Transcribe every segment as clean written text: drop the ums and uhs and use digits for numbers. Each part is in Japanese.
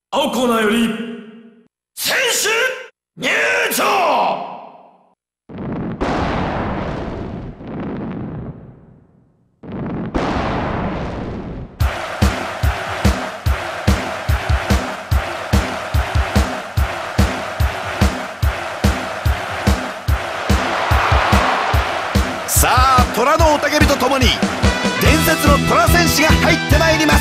青コーナーより選手入場。 さあ、虎の雄たけびとともに伝説の虎戦士が入ってまいります。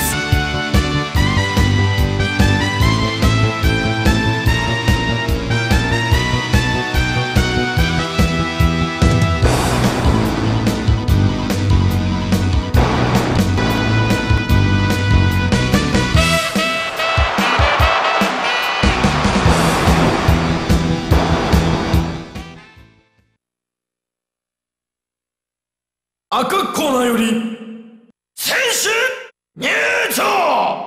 赤コーナーより選手入場。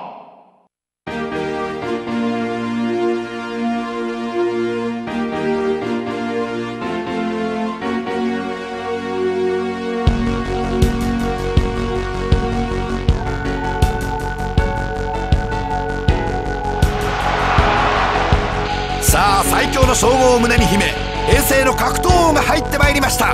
さあ、最強の称号を胸に秘め、平成の格闘王が入ってまいりました。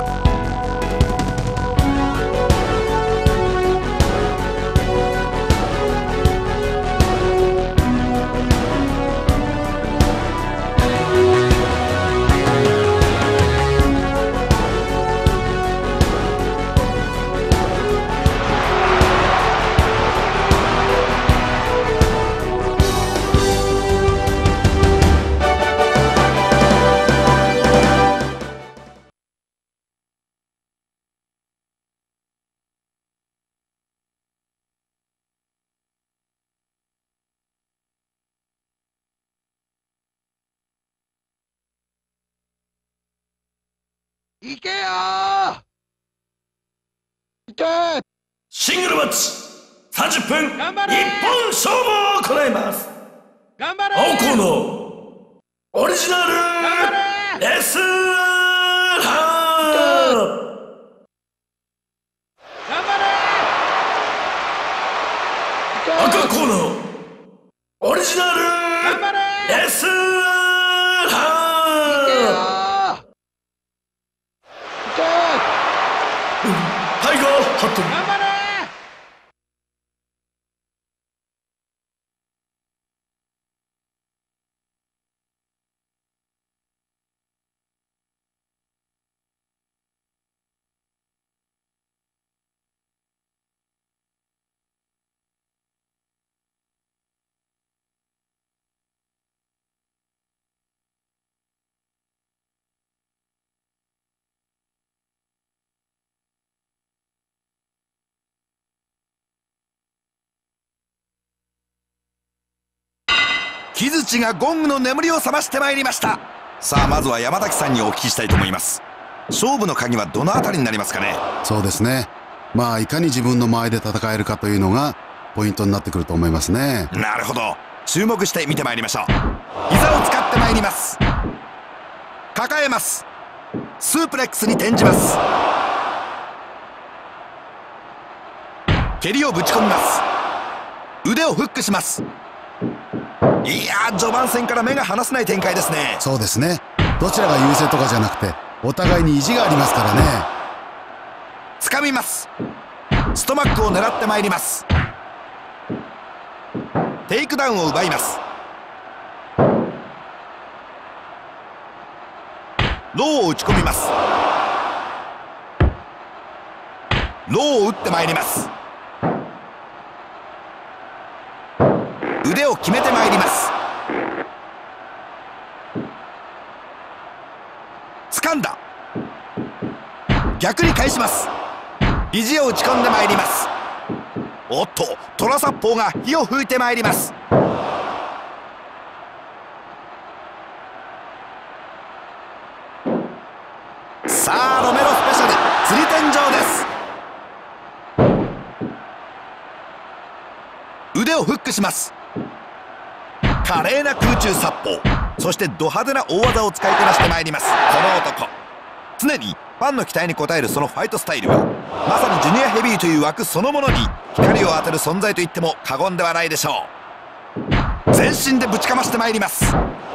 行けよー、行けー。 シングルマッチ30分一本頑張れー勝負を行います。 頑張れー。 青コーナーオリジナル頑張れー。 レスラー。 頑張れー。 赤コーナーオリジナル頑張れー。 レスラ行けよー。 ー。行けー。 タイガーハット頑張れー。 木槌がゴングの眠りを覚ましてまいりました。さあ、まずは山崎さんにお聞きしたいと思います。勝負の鍵はどのあたりになりますかね。 そうですね。まあいかに自分の間合いで戦えるかというのがポイントになってくると思いますね。 なるほど、注目して見てまいりましょう。膝を使ってまいります。抱えます。スープレックスに転じます。蹴りをぶち込みます。腕をフックします。いやー、序盤戦から目が離せない展開ですね。 そうですね。どちらが優勢とかじゃなくてお互いに意地がありますからね。 掴みます。ストマックを狙ってまいります。テイクダウンを奪います。ローを打ち込みます。ローを打ってまいります。腕を決めてまいります。掴んだ。逆に返します。肘を打ち込んでまいります。おっと、虎殺法が火を吹いてまいります。さあ、ロメロスペシャル釣り天井です。腕をフックします。華麗な空中殺法、そしてド派手な大技を使いこなしてまいります。この男、常にファンの期待に応えるそのファイトスタイルはまさにジュニアヘビーという枠そのものに光を当てる存在と言っても過言ではないでしょう。 全身でぶちかましてまいります。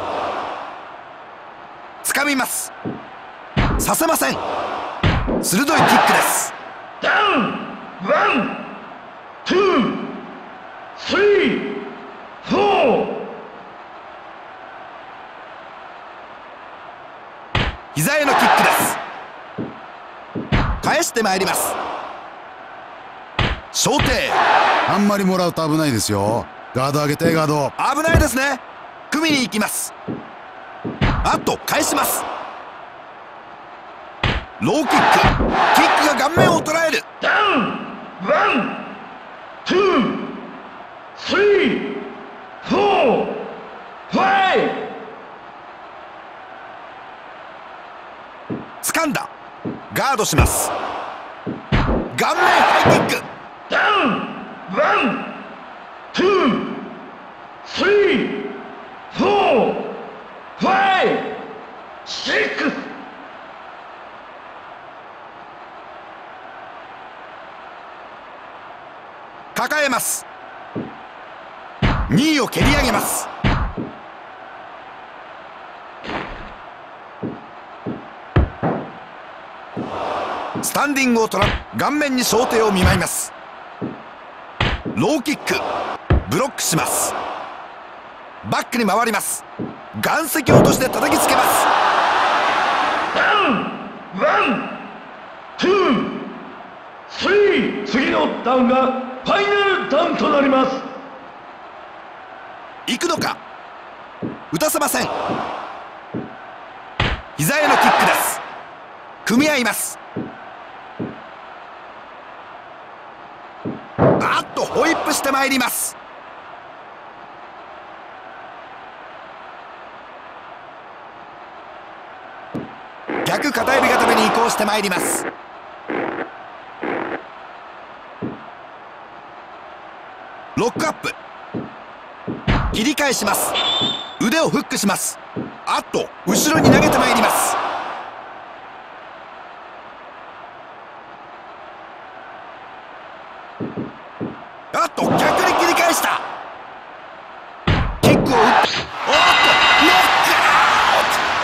掴みます。させません。鋭いキックです。 ダウン。ワン、ツー、スリー、フォー。 膝へのキックです。返してまいります。小手。 あんまりもらうと危ないですよ。ガード上げて、ガード。 危ないですね。組みに行きます。あっと返します。ローキック。キックが顔面を捉える。 ダウン。ワン、ツー、スリー、フォー、ファイブ。掴んだ。ガードします。顔面ハイキック。 ダウン。ワン、ツー、スリー、フォー、ファイブ、シックス。 抱えます。2位を蹴り上げます。スタンディングを取ら顔面に小手を見舞います。ローキック。ブロックします。バックに回ります。岩石落として叩きつけます。 ダウン。ワン、ツー、スリー。次のダウンがファイナルダウンとなります。 行くのか。打たせません。膝へのキックです。組み合います。あっとホイップしてまいります。逆片指固めに移行してまいります。ロックアップ。切り返します。腕をフックします。あっと後ろに投げてまいります。あっと逆に切り返した。キックを打って、おっとノックアウト。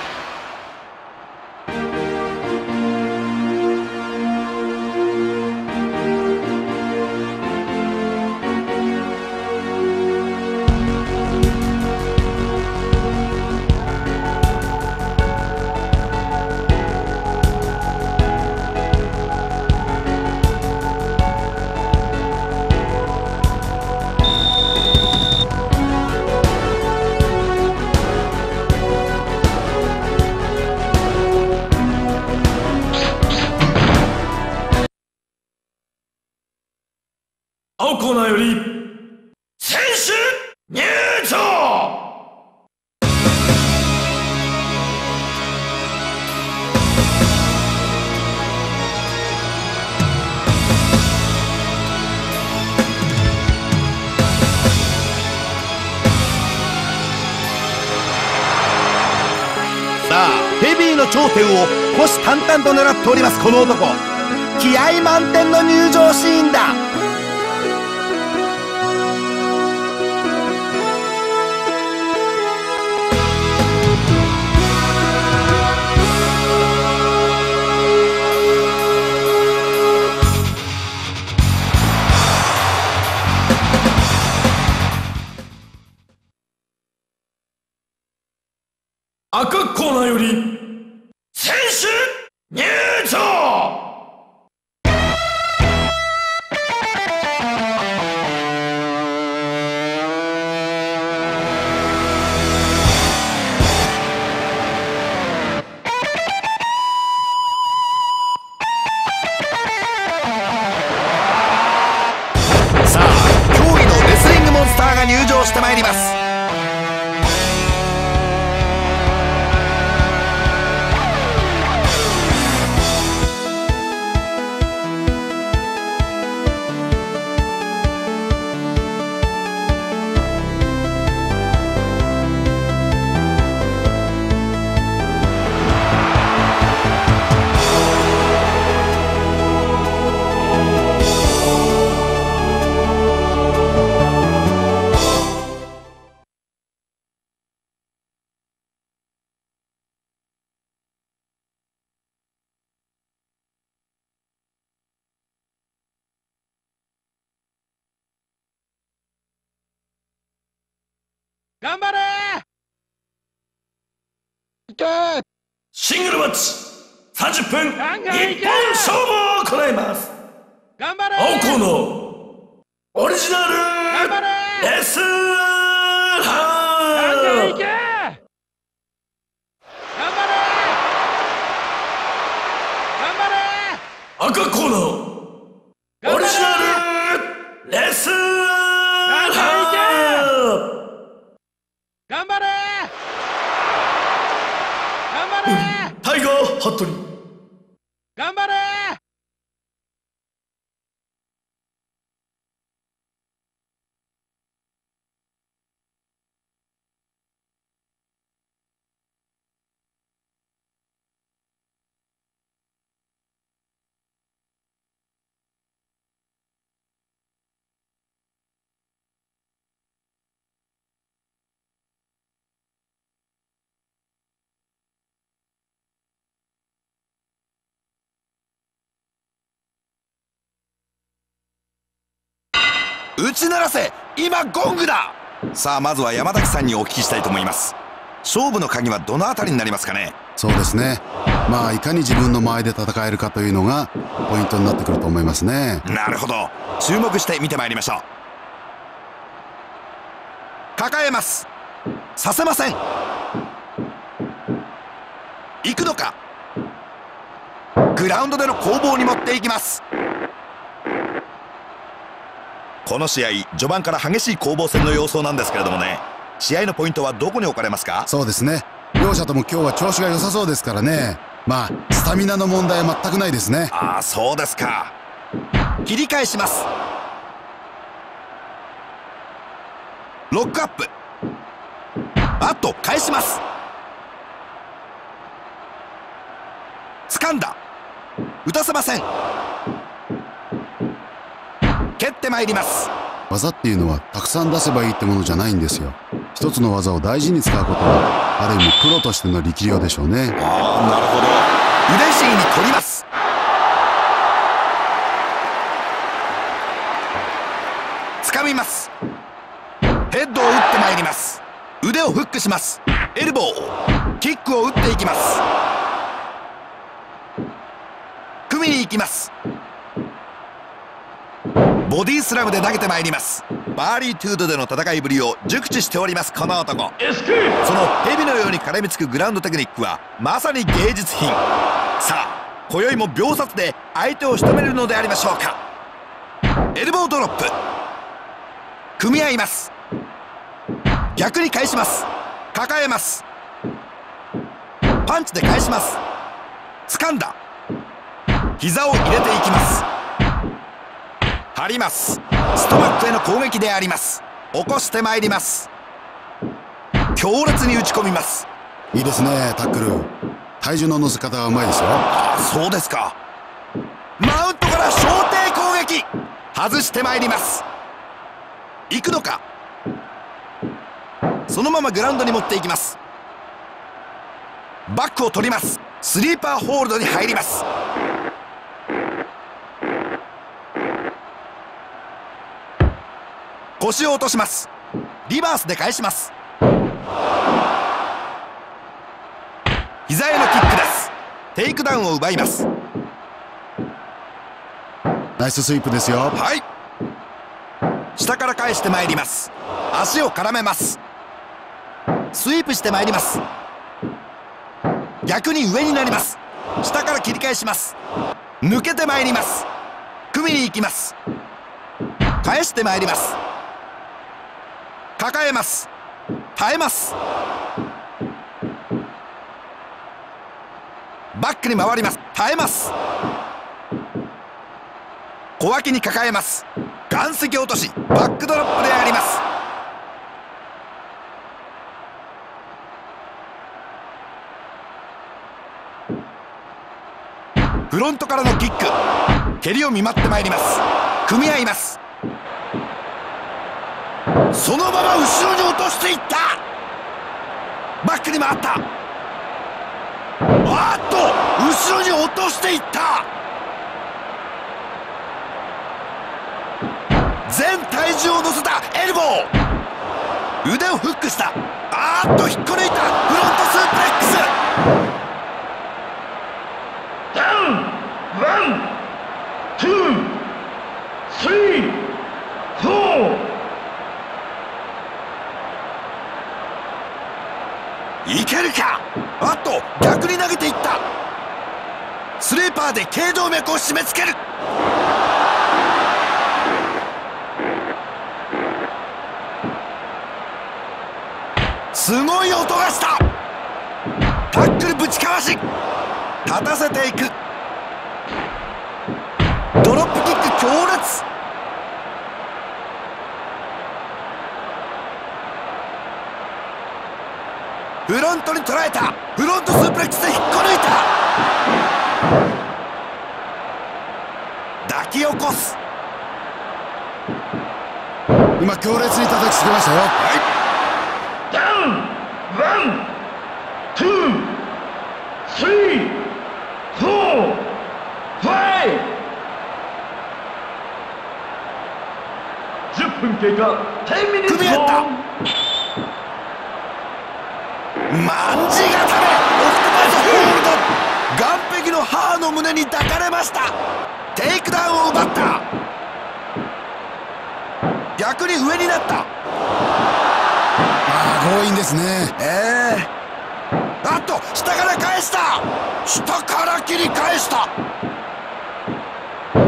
青コーナーより選手入場。 さあヘビーの頂点を虎視眈々と狙っております。この男、気合満点の入場シーンだ。 赤コーナーより選手入場。 さあ驚異のレスリングモンスターが入場してまいります。 頑張れー。いけー。 シングルマッチ30分ガンガンいけ一本勝負を行います。 頑張れー。 青コーナーオリジナル頑張れー。 レスガンガンいけー。頑張れー。頑張れー。 赤コーナーオリジナルレス頑張れー。頑張れー。 タイガーハットリー頑張れー。 打ち鳴らせ、今ゴングだ。さあまずは山崎さんにお聞きしたいと思います。勝負の鍵はどのあたりになりますかね。 そうですね。まあいかに自分の間合いで戦えるかというのがポイントになってくると思いますね。 なるほど、注目して見てまいりましょう。抱えます。させません。行くのか。グラウンドでの攻防に持っていきます。この試合序盤から激しい攻防戦の様相なんですけれどもね、試合のポイントはどこに置かれますか。 そうですね。両者とも今日は調子が良さそうですからね。まあスタミナの問題は全くないですね。 ああそうですか。切り返します。ロックアップ。あっと返します。掴んだ。打たせません。蹴ってまいります。 技っていうのはたくさん出せばいいってものじゃないんですよ。一つの技を大事に使うことはある意味プロとしての力量でしょうね。 ああなるほど。腕ひしぎに取ります。掴みます。ヘッドを打ってまいります。腕をフックします。エルボーキックを打っていきます。組みに行きます。ボディスラムで投げてまいります。バーリートゥードでの戦いぶりを熟知しておりますこの男。その蛇のように絡みつくグラウンドテクニックはまさに芸術品。さあ今宵も秒殺で相手を仕留めるのでありましょうか。エルボードロップ。組み合います。逆に返します。抱えます。パンチで返します。掴んだ。膝を入れていきます。張ります。ストマックへの攻撃であります。起こしてまいります。強烈に打ち込みます。 いいですね。タックル体重の乗せ方がうまいですよ。 ああそうですか。マウントから小艇攻撃。外してまいります。行くのか。そのままグラウンドに持っていきます。バックを取ります。スリーパーホールドに入ります。腰を落とします。リバースで返します。膝へのキックです。テイクダウンを奪います。 ナイススイープですよ。 はい。下から返してまいります。足を絡めます。スイープしてまいります。逆に上になります。下から切り返します。抜けてまいります。組みに行きます。返してまいります。抱えます。耐えます。バックに回ります。耐えます。小脇に抱えます。岩石落としバックドロップであります。フロントからのキック。蹴りを見舞ってまいります。組み合います。そのまま後ろに落としていった。バックに回った。あっと後ろに落としていった。全体重を乗せたエルボー。 腕をフックした。引っこ抜いた。フロントスープレックス。 ダウン。ワン、ツー、スリー、フォー。 いけるか。逆に投げていった。スレーパーで頸動脈を締め付ける。すごい音がした。タックルぶちかわし立たせていく。ドロップキック強烈。フロントに捉えた。フロントスープレックスで引っこ抜いた。抱き起こす。 今強烈に叩きつけましたよ。 ダウン。ワン、ツー、スリー、フォー、ファイブ。10分経過。10ミニッツ。 組み合った。まんじ固め。オフトバイスホールド。岸壁の母の胸に抱かれました。テイクダウンを奪った。逆に上になった。 強引ですね。 下から返した。下から切り返した。フルネソンスー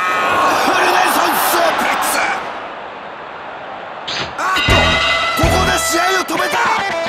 プレックス。ここで試合を止めた。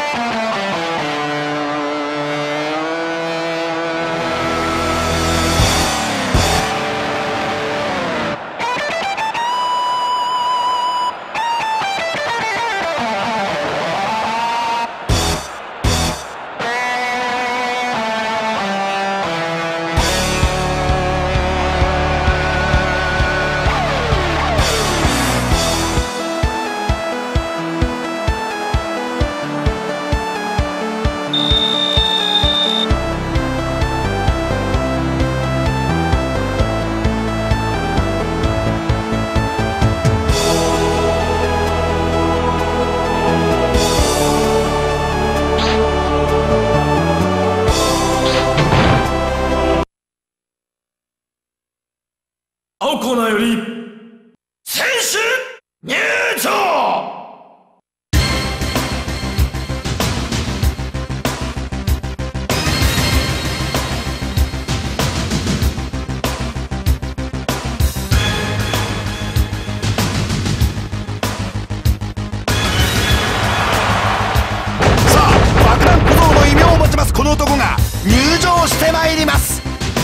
青コーナーより選手入場。 爆弾小僧の異名を持ちますこの男が入場してまいります。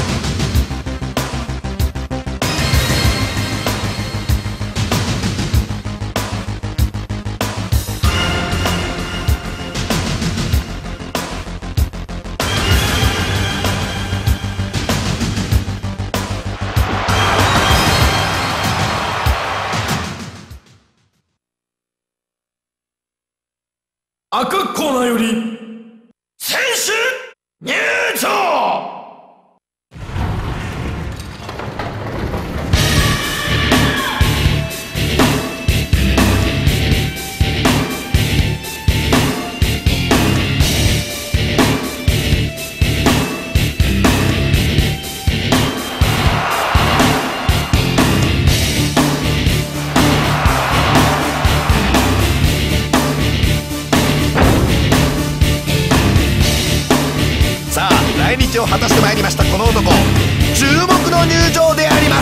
赤コーナーより選手入場。 来日を果たしてまいりましたこの男、注目の入場であります。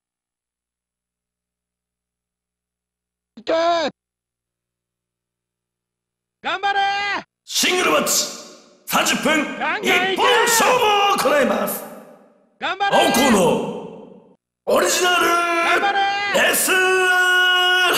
痛い。 頑張れ。 シングルマッチ30分ガンガンいけ一本勝負を行います。 頑張れ。 青コーナーオリジナル頑張れ。 レスラー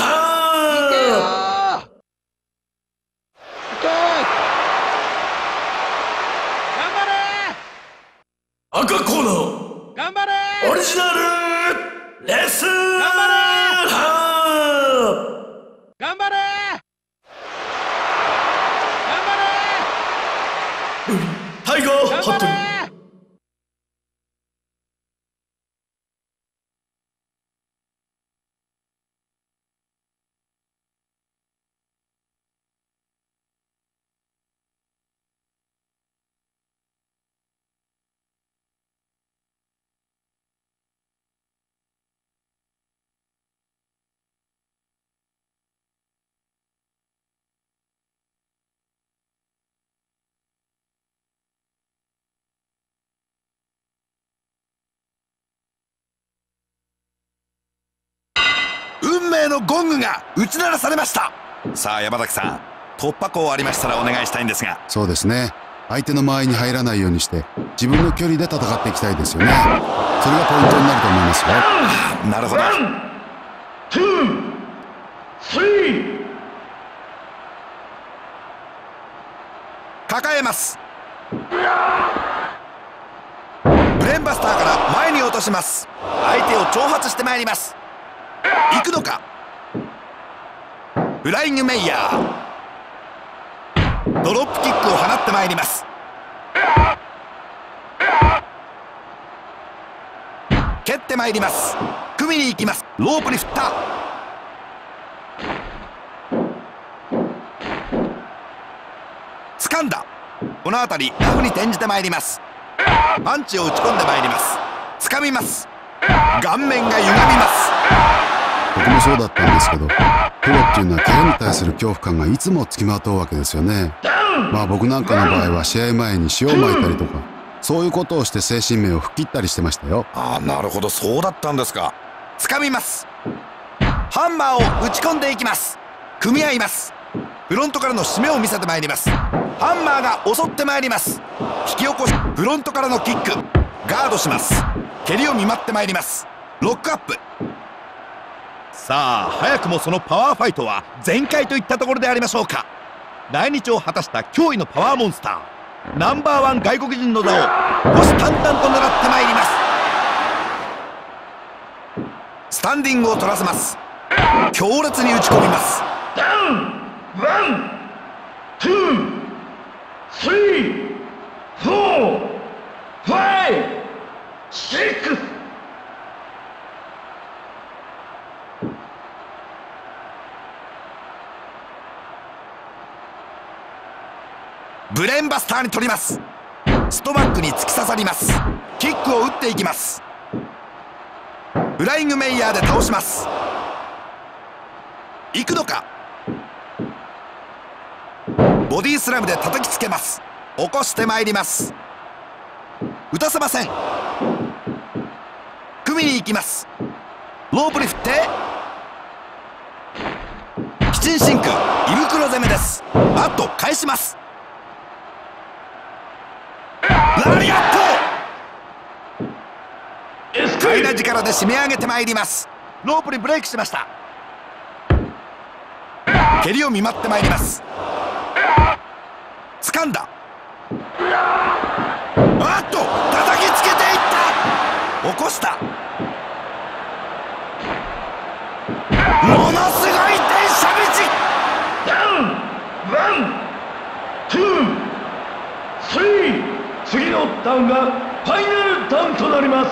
頑張れ。 赤コーナー頑張れ。 オリジナルレスラー頑張れ。 タイガーハットリー。 運命のゴングが打ち鳴らされました。さあ山崎さん、突破口ありましたらお願いしたいんですが。 そうですね。相手の間合いに入らないようにして自分の距離で戦っていきたいですよね。それがポイントになると思いますよ。 なるほど。 ワン、ツー、スリー。 抱えます。ブレンバスターから前に落とします。相手を挑発してまいります。行くのか。フライングメイヤー、ドロップキックを放ってまいります。蹴ってまいります。組みに行きます。ロープに振った。掴んだ。この辺りラフに転じてまいります。パンチを打ち込んでまいります。掴みます。顔面が歪みます。 僕もそうだったんですけど、プロっていうのは怪我に対する恐怖感がいつもつきまとうわけですよね。まあ僕なんかの場合は試合前に塩をまいたりとか、そういうことをして精神面を吹っ切ったりしてましたよ。 ああ、なるほど、そうだったんですか。掴みます。ハンマーを打ち込んでいきます。組み合います。フロントからの締めを見せてまいります。ハンマーが襲ってまいります。引き起こし、フロントからのキック、ガードします。蹴りを見舞ってまいります。ロックアップ。さあ早くもそのパワーファイトは全開といったところでありましょうか。来日を果たした驚異のパワーモンスター、ナンバーワン外国人の座を虎視眈々と狙ってまいります。スタンディングを取らせます。強烈に打ち込みます。 ダウン、ワン、ツー、スリー、フォー、ファイブ、シックス。 ブレンバスターに取ります。ストバックに突き刺さります。キックを打っていきます。フライングメイヤーで倒します。行くのか。ボディスラムで叩きつけます。起こしてまいります。打たせません。組みに行きます。ロープに振ってキチンシンク、胃袋攻めです。バット返します。ラリアット、快な力で締め上げてまいります。ロープにブレイクしました。蹴りを見舞ってまいります。掴んだ。あっと叩きつけていった。起こした。ものすごい電車道。 ダウン、ワン、ツー、スリー。次のダウンがファイナルダウンとなります。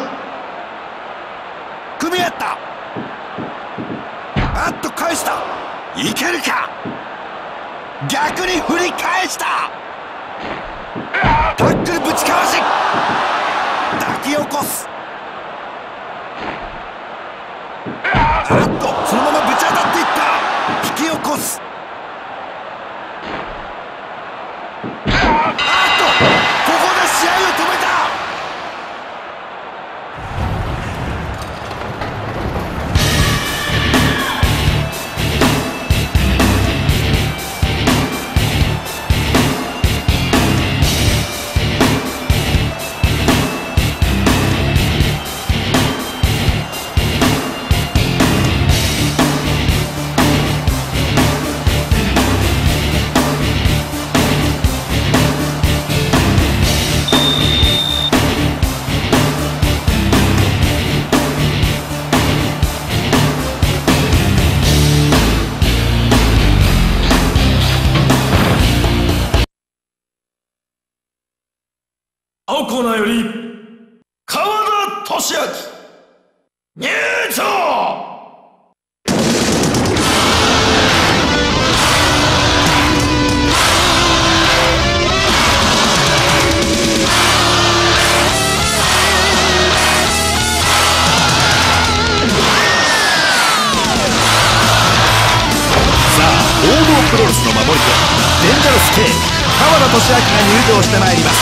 組み合った。あっと返した。いけるか。逆に振り返した。タックルぶちかわし抱き起こす。あっとそのままぶち当たっていった。引き起こす。あっとここで試合を止めた。 プロレスの守り手デンジャラス K 川田俊明が入場してまいります。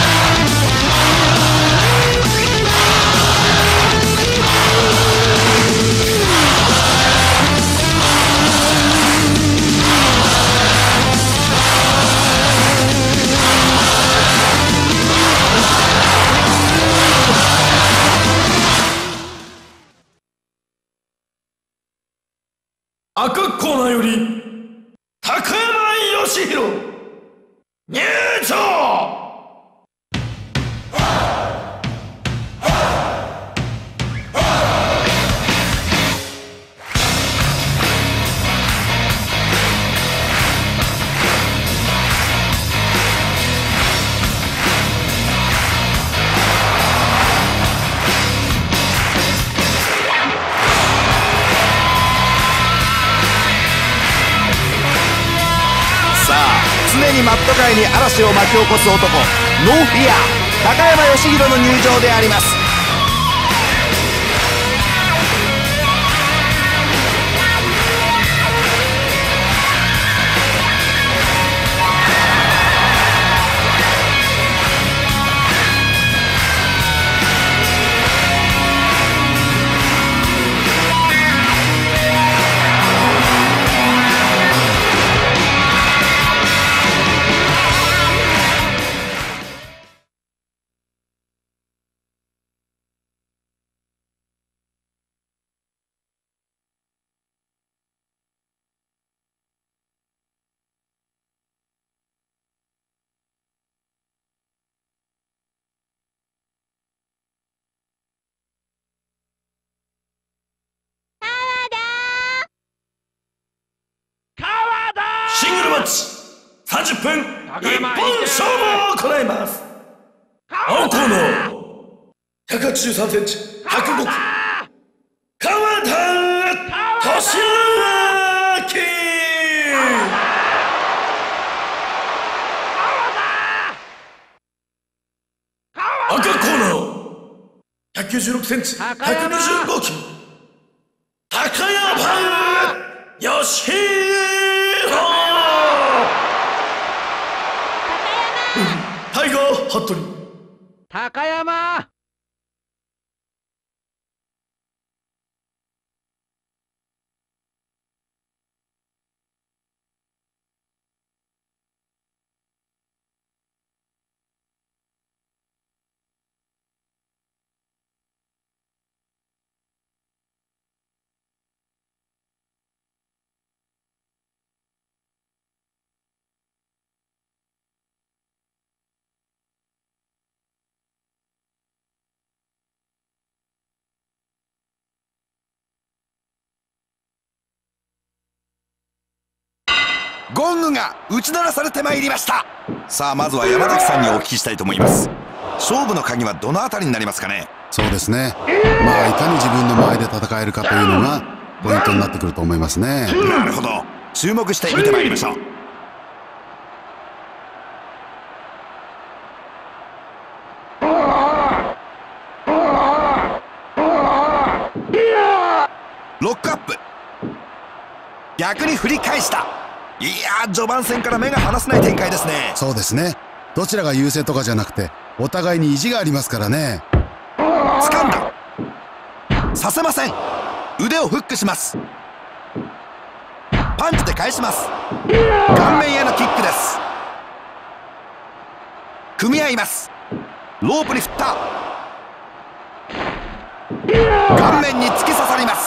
赤コーナーより高山義弘入場。 常にマット界に嵐を巻き起こす男、ノーフィア高山義弘の入場であります。 シングルマッチ30分一本勝負を行います。青コーナー183センチ105キロ川田俊明。赤コーナー196センチ125キロ高山義弘。タイガー服部高山。 ゴングが打ち鳴らされてまいりました。さあまずは山崎さんにお聞きしたいと思います。勝負の鍵はどのあたりになりますかね。 そうですね、まあいかに自分の前で戦えるかというのがポイントになってくると思いますね。 なるほど、注目して見てまいりましょう。ロックアップ、逆に振り返した。いやー、序盤戦から目が離せない展開ですね。 そうですね、どちらが優勢とかじゃなくてお互いに意地がありますからね。 掴んだ、させません。腕をフックします。パンチで返します。顔面へのキックです。組み合います。ロープに振った。顔面に突き刺さります。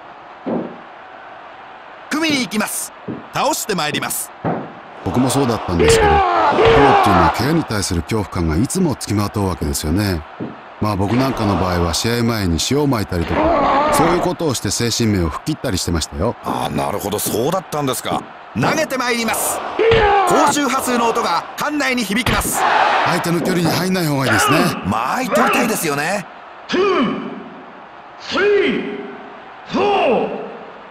組みに行きます。倒してまいります。 僕もそうだったんですけど、プロっていうのは怪我に対する恐怖感がいつもつきまとうわけですよね。まあ僕なんかの場合は試合前に塩をまいたりとか、そういうことをして精神面を吹っ切ったりしてましたよ。 ああ、なるほど、そうだったんですか。投げてまいります。高周波数の音が館内に響きます。 相手の距離に入んない方がいいですね。 間合い取りたいですよね。 2、3、4。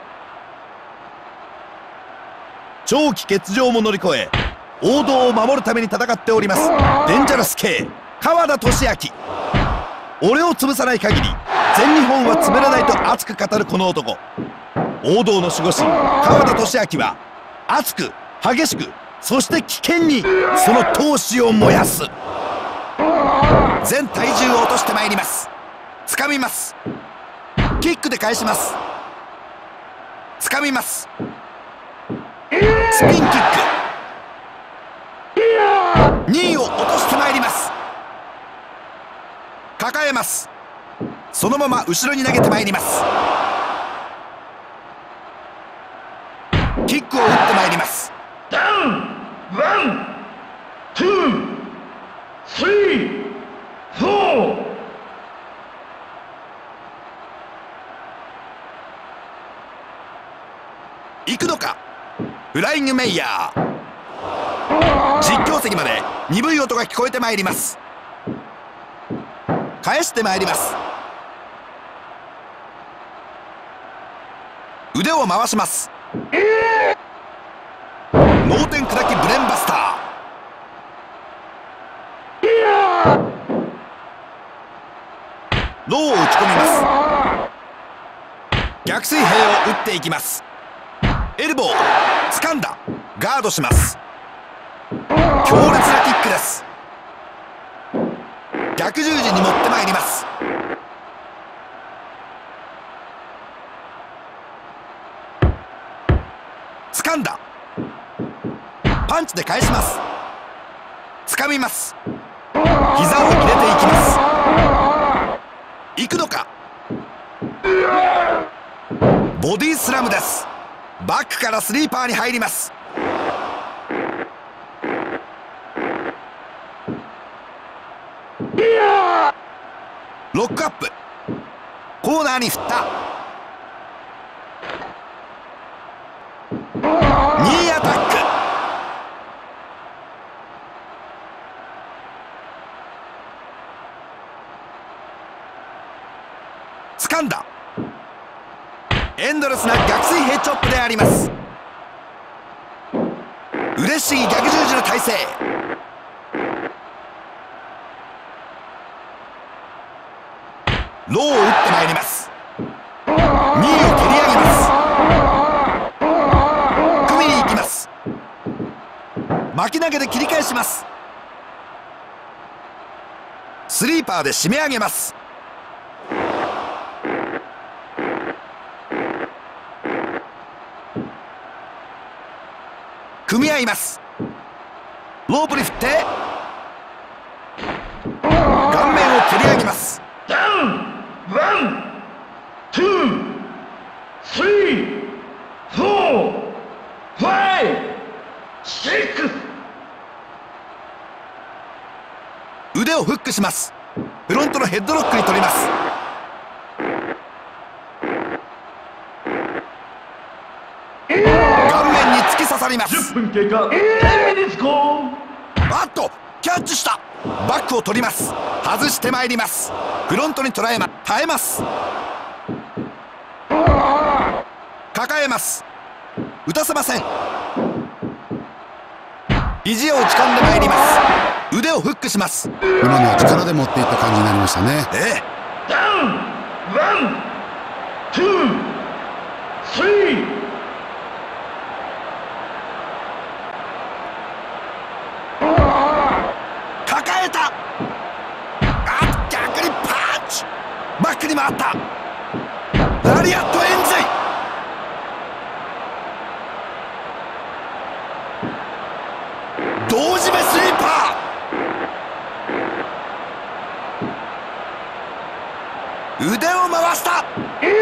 長期欠場も乗り越え王道を守るために戦っておりますデンジャラス K 川田俊明。俺を潰さない限り全日本は潰れないと熱く語るこの男。 王道の守護神川田俊明は熱く激しくそして危険にその闘志を燃やす。全体重を落としてまいります。掴みます。キックで返します。掴みます。スピンキック。2位を落としてまいります。抱えます。そのまま後ろに投げてまいります。キックを打ってまいります。 ダウンワンツースリーフォー。 行くのか。フライングメイヤー。実況席まで鈍い音が聞こえてまいります。返してまいります。腕を回します。脳天砕きブレンバスター。ローを打ち込みます。逆水平を打っていきます。エルボー掴んだ。ガードします。強烈なキックです。逆十字に持ってまいります。掴んだ。パンチで返します。掴みます。膝を入れていきます。行くのか。ボディスラムです。バックからスリーパーに入ります。ロックアップ。コーナーに振った。ニーアタック。掴んだ。エンドレスな逆水平チョップであります。嬉しい逆十字の体勢。ローを打ってまいります。2位を蹴り上げます。組みに行きます。巻き投げで切り返します。スリーパーで締め上げます。組み合います。ロープに振って顔面を蹴り上げます。 ダウンワンツースリーフォーファイブシックス。 腕をフックします。フロントのヘッドロックに取ります。顔面に突き刺さります。 10分経過。10 minutes gone。 バットキャッチした。バックを取ります。外してまいります。フロントに捉えま耐えます。抱えます。打たせません。肘を打ち込んでまいります。腕をフックします。 今のは力で持っていった感じになりましたね。 ダウンワンツースリー。 抱えた。逆にパンチ。バックに回った。ラリアットエンジン。同時目スリーパー。腕を回した。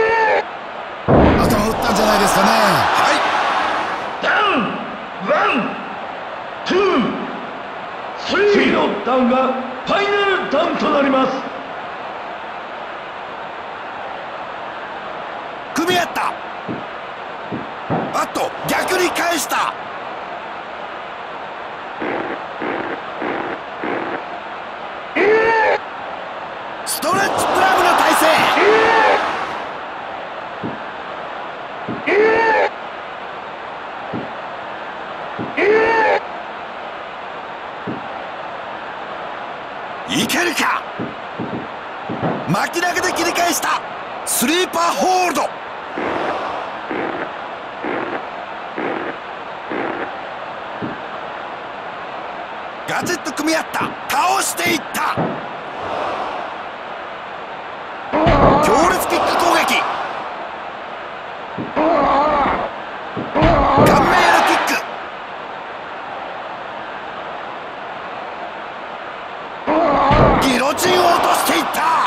頭打ったんじゃないですかね。 ダウンワンツースリー。次のダウンがファイナルダウンとなります。 組み合った。あと逆に返した。ストレッチプラグの体勢。いけるか。巻き投げで切り返した。スリーパーホールド。 ガチッと組み合った。倒していった。強烈キック攻撃。顔面へのキック。ギロチンを落としていった。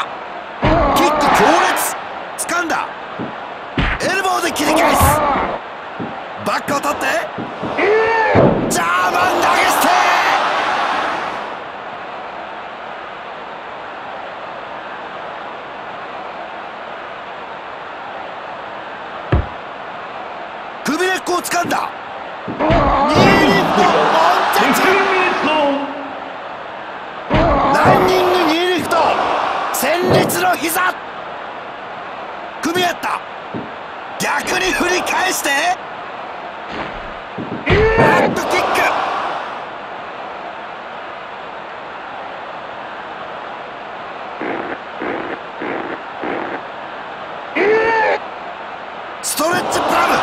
キック強烈。掴んだ。エルボーで切り返す。バックを取ってジャーマン投げ捨て。首根っこを掴んだ。ニーリフト悶着。ランニングニーリフト。戦慄の膝。組み合った。逆に振り返してバックキック。ストレッチプラム。ストレッチプラ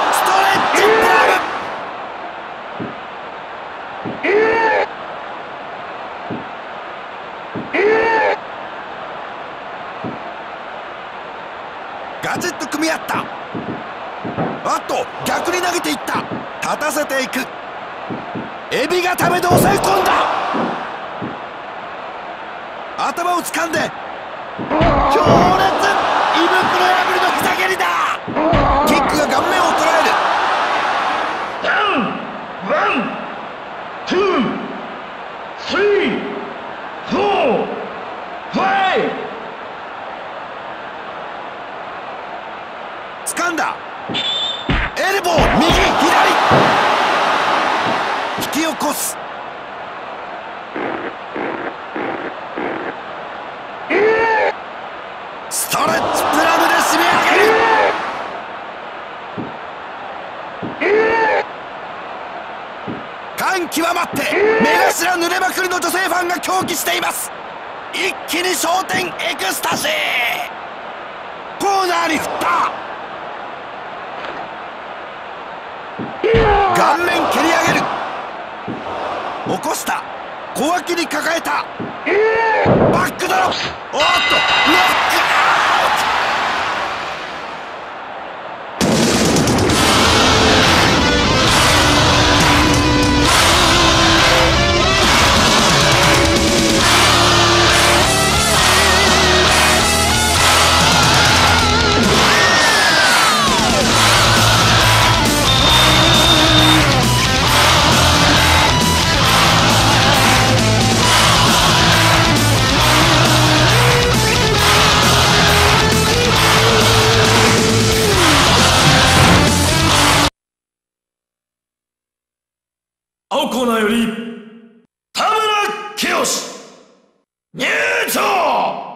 ム。ガチッと組み合った。あっと逆に投げていった。立たせていく。エビ固めで抑え込んだ。頭を掴んで強烈。胃袋破りの膝蹴りだ。キックが顔面を捉える。 ダウン。ワン、ツー、スリー、フォー、ファイブ。 掴んだ。エルボー。右左。引き起こす。ストレッチプラムで締め上げる。感極まって目頭濡れまくりの女性ファンが狂気しています。一気に昇天エクスタシー。コーナーに振った。顔面蹴り上げる。起こした。小脇に抱えた。バックドロップ。おっとノックアウト。 青コーナーより田村清入場。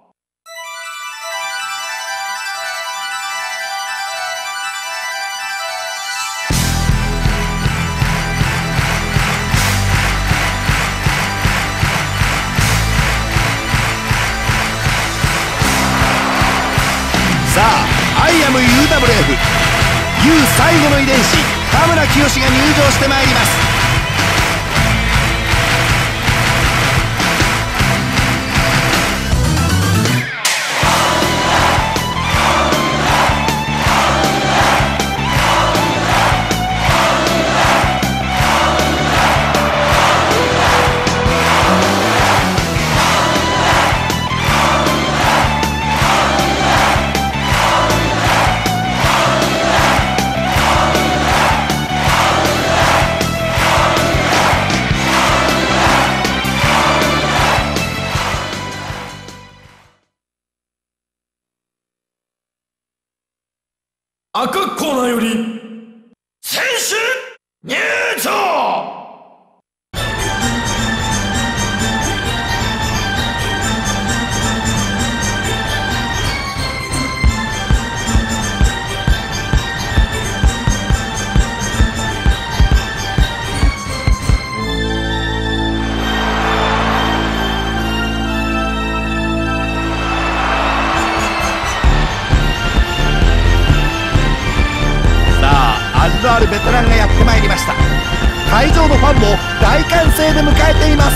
さあ、アイアム UWF U 最後の遺伝子田村清が入場してまいります。 ベテランがやってまいりました。会場のファンも大歓声で迎えています。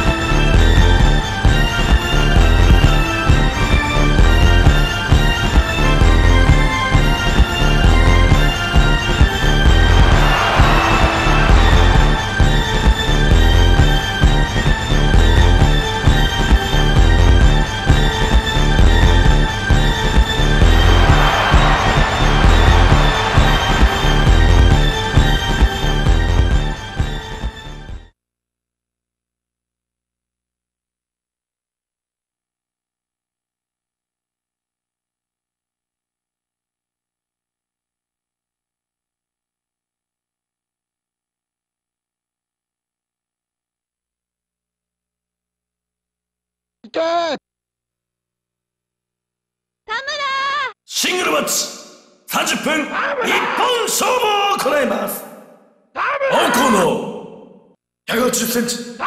痛い。 シングルマッチ30分一本勝負を行います。青コーナー180センチ87キロ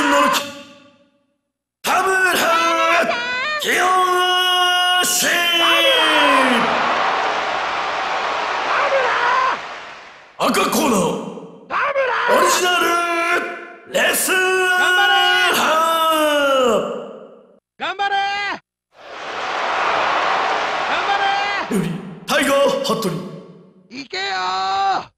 田村清志、赤コーナーオリジナルレスラー頑張れ。 タイガー・ハットリー。 行けよー。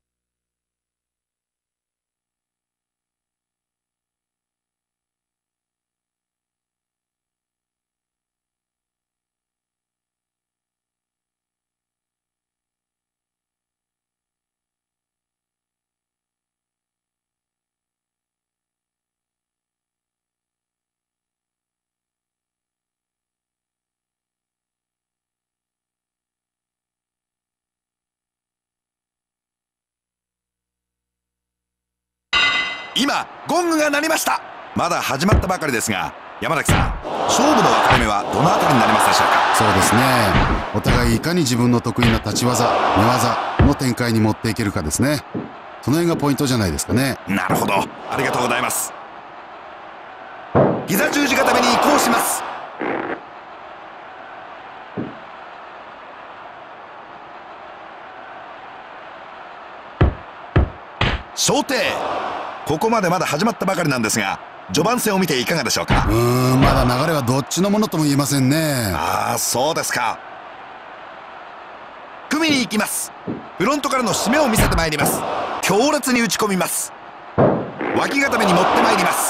今ゴングが鳴りました。まだ始まったばかりですが、山崎さん、勝負の分かれ目はどの辺りになりますでしょうか。 そうですね。お互いいかに自分の得意な立ち技、寝技の展開に持っていけるかですね。その辺がポイントじゃないですかね。 なるほど、ありがとうございます。膝十字固めに移行します。小艇、ここまでまだ始まったばかりなんですが、序盤戦を見ていかがでしょうか。 まだ流れはどっちのものとも言えませんね。 ああ、そうですか。組みに行きます。フロントからの締めを見せてまいります。強烈に打ち込みます。脇固めに持ってまいります。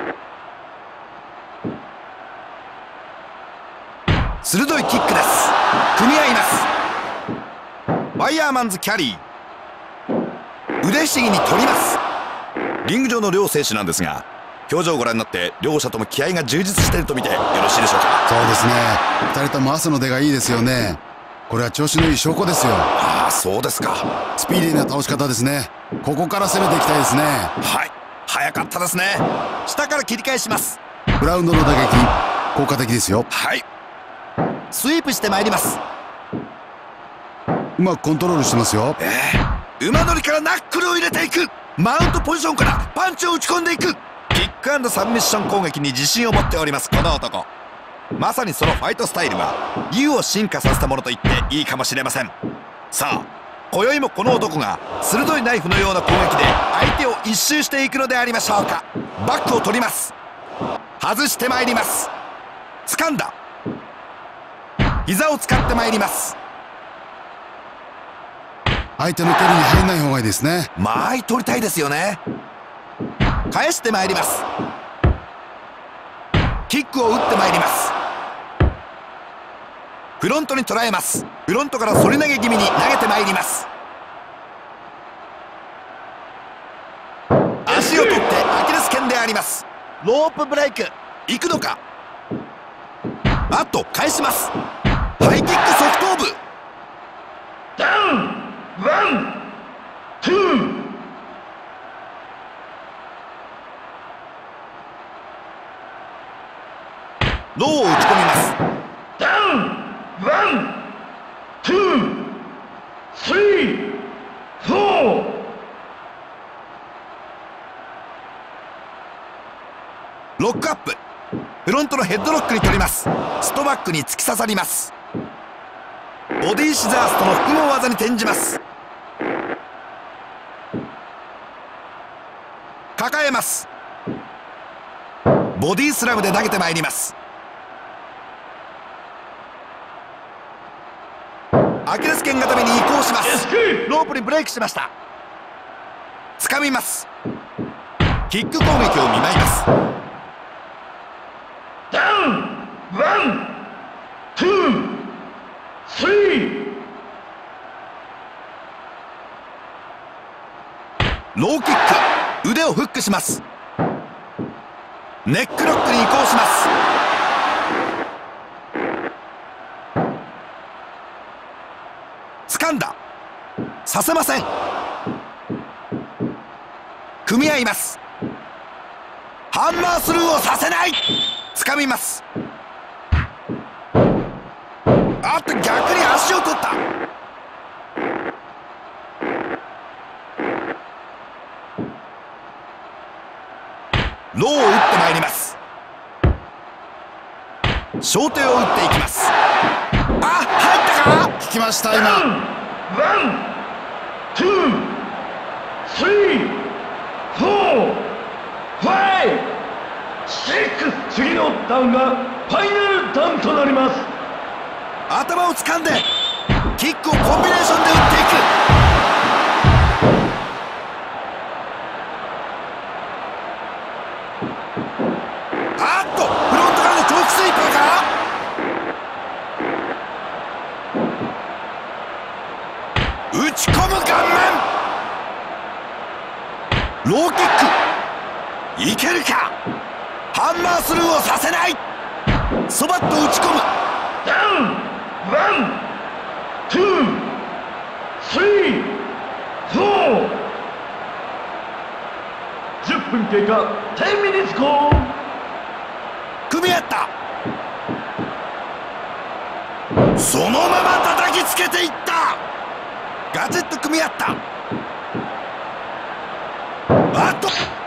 鋭いキックです。組み合います。ファイヤーマンズキャリー、腕ひしぎに取ります。リング上の両選手なんですが、表情をご覧になって両者とも気合が充実していると見てよろしいでしょうか。 そうですね。2人とも朝の出がいいですよね。これは調子のいい証拠ですよ。 ああ、そうですか。 スピーディーな倒し方ですね。ここから攻めていきたいですね。 はい、早かったですね。下から切り返します。 グラウンドの打撃効果的ですよ。 はい、スイープしてまいります。 うまくコントロールしてますよ。 馬乗りからナックルを入れていく。マウントポジションからパンチを打ち込んでいく。キック&サブミッション攻撃に自信を持っております、この男。まさにそのファイトスタイルは竜を進化させたものと言っていいかもしれません。さあ、今宵もこの男が鋭いナイフのような攻撃で相手を一周していくのでありましょうか。バックを取ります。外してまいります。掴んだ。膝を使ってまいります。 相手の距離に入んない方がいいですね。 間合い取りたいですよね。返してまいります。キックを打ってまいります。フロントに捉えます。フロントから反り投げ気味に投げてまいります。足を取ってアキレス腱であります。ロープブレイク行くのか。あっと返します。ハイキック側頭部。 ダウンワンツー。 ローを打ち込みます。 ダウンワンツースリーフォー。 ロックアップ。フロントのヘッドロックに取ります。ストバックに突き刺さります。ボディシザースとの複合技に転じます。 抱えます。ボディスラムで投げてまいります。アキレス腱固めに移行します。ロープにブレイクしました。掴みます。キック攻撃を見舞います。 ダウンワンツースリー。 ローキック、腕をフックします。ネックロックに移行します。掴んだ。させません。組み合います。ハンマースルーをさせない。掴みます。あっと、逆に足を取った。ローを打ってまいります。小手を打っていきます。あ、入ったか。 聞きました今。 ワンツースリーフォーファイブシックス。次のダウンがファイナルダウンとなります。 頭を掴んでキックをコンビネーションで打っていく。あっと、フロントからのチョークスイーパーか。打ち込む顔面。ローキックいけるか。ハンマースルーをさせない。そばっと打ち込む。 ダウンワンツースリーフォー。10分経過。10ミニッツコール。 組み合った。そのまま叩きつけていった。ガチッと組み合った。あっと